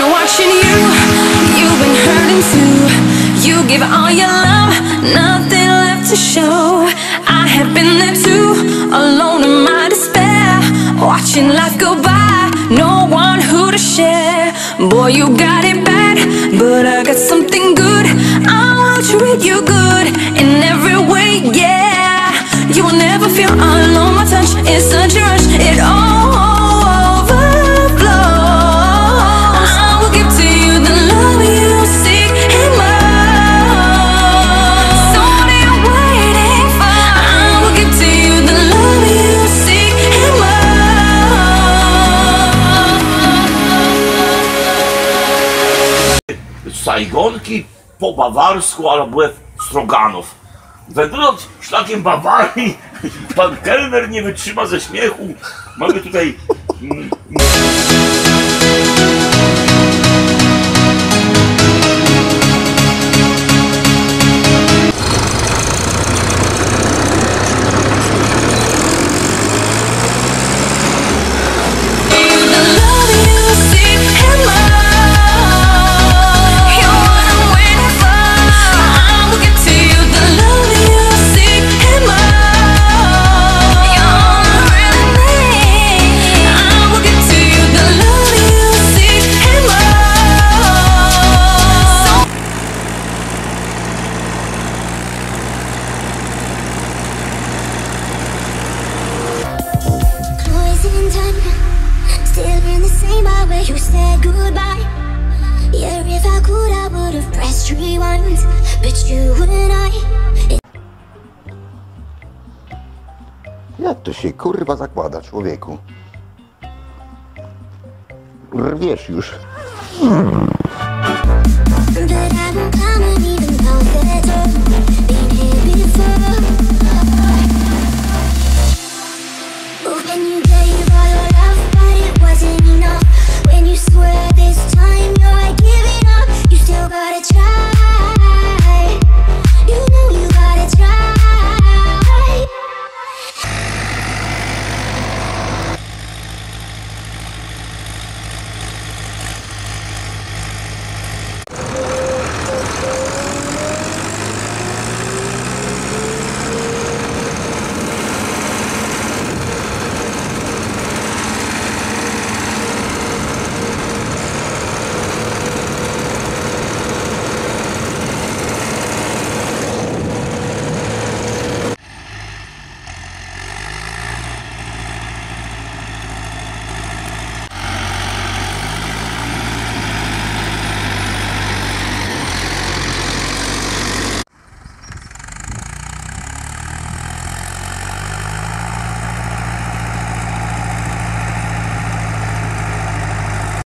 watching you, you've been hurting too. You give all your love, nothing left to show. I have been there too, alone in my despair, watching life go by, no one who to share. Boy, you got it bad, but I got something good. I will treat you good in every way, yeah. You will never feel alone, my touch is such a rush, it all overflows. I will give to you the love you seek and more. So what are you waiting for? I will give to you the love you seek and more. Sajgonki po bawarsku albo stroganów. Wędrując szlakiem Bawarii, pan kelner nie wytrzyma ze śmiechu. Mamy tutaj... You said goodbye. Yeah, if I could, I would have pressed rewind. But you and I. Jak to się kurwa zakłada, człowieku? Rwiesz już. But I won't come and